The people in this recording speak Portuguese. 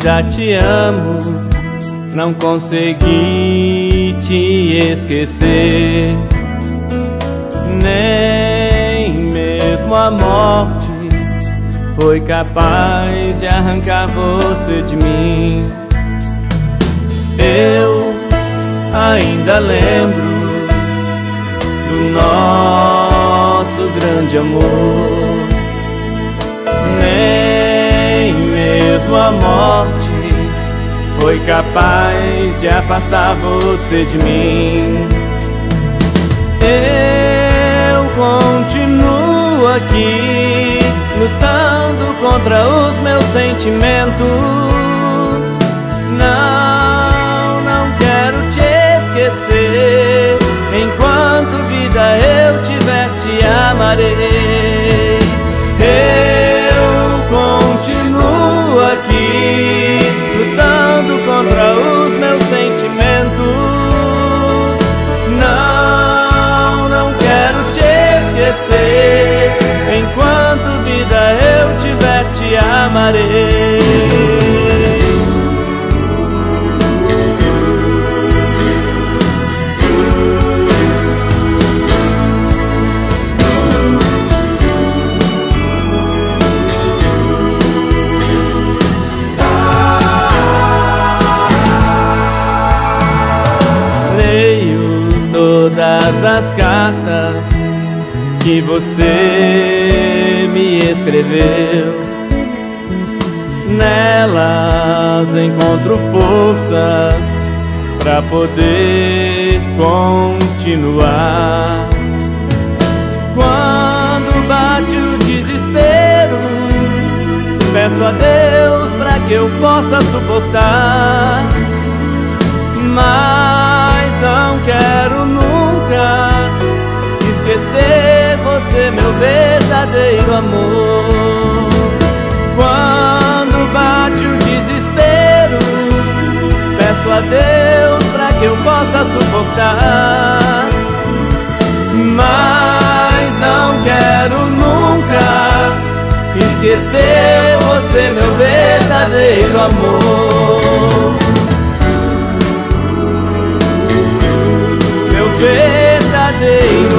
ainda te amo, não consegui te esquecer. Nem mesmo a morte foi capaz de arrancar você de mim. Eu ainda lembro do nosso grande amor. Nem mesmo a morte foi capaz de afastar você de mim. Eu continuo aqui, lutando contra os meus sentimentos. Não quero te esquecer. Enquanto vida eu tiver, te amarei. Eu continuo aqui, lutando contra os meus sentimentos. Não quero te esquecer. Enquanto vida eu tiver, te amarei. Todas as cartas que você me escreveu, nelas encontro forças pra poder continuar. Quando bate o desespero, peço a Deus pra que eu possa suportar. Mas não quero nunca esquecer você, meu verdadeiro amor. Quando bate o desespero, peço a Deus pra que eu possa suportar. Mas não quero nunca esquecer você, meu verdadeiro amor. Verdadeiro